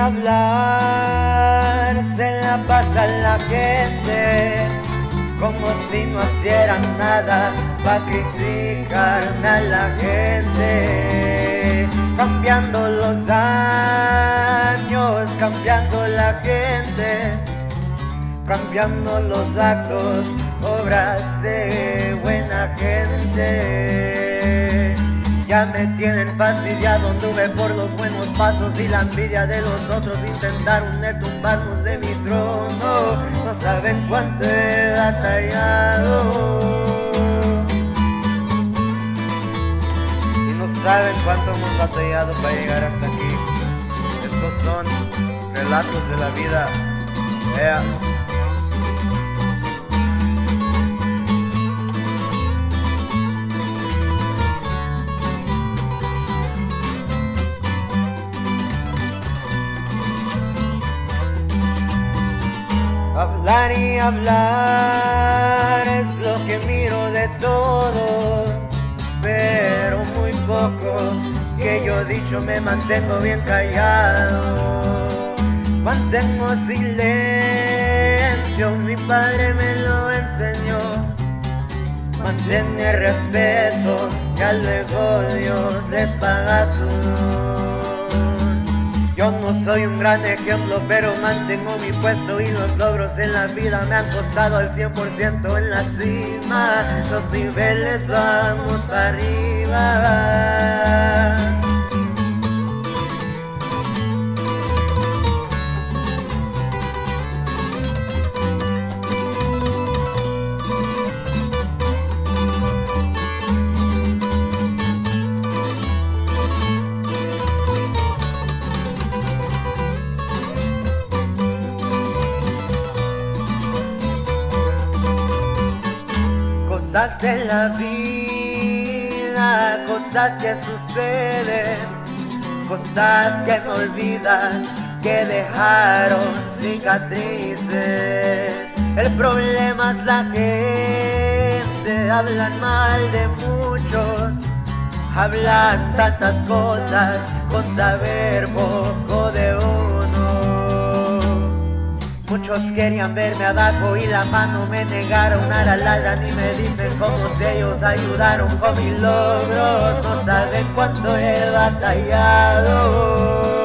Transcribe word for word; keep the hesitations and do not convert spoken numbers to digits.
hablar se la pasa la gente como si no hicieran nada para criticarme a la gente. Cambiando los años, cambiando la gente, cambiando los actos, obras de buena gente. Ya me tienen fastidiado, anduve por los buenos pasos y la envidia de los otros intentaron de tumbarnos de mi trono. No saben cuánto he batallado y no saben cuánto hemos batallado para llegar hasta aquí. Estos son relatos de la vida. Yeah. Hablar y hablar es lo que miro de todo, pero muy poco que yo dicho me mantengo bien callado. Mantengo silencio, mi padre me lo enseñó. Mantén el respeto, ya luego Dios les paga su don. Yo no soy un gran ejemplo, pero mantengo mi puesto y los logros en la vida me han costado al cien por ciento en la cima. Los niveles vamos para arriba. Cosas de la vida, cosas que suceden, cosas que no olvidas, que dejaron cicatrices. El problema es la gente, hablan mal de muchos, hablan tantas cosas con saber poco de uno. Muchos querían verme abajo y la mano me negaron, ahora ladran y me dicen como si ellos ayudaron con mis logros. No saben cuánto he batallado.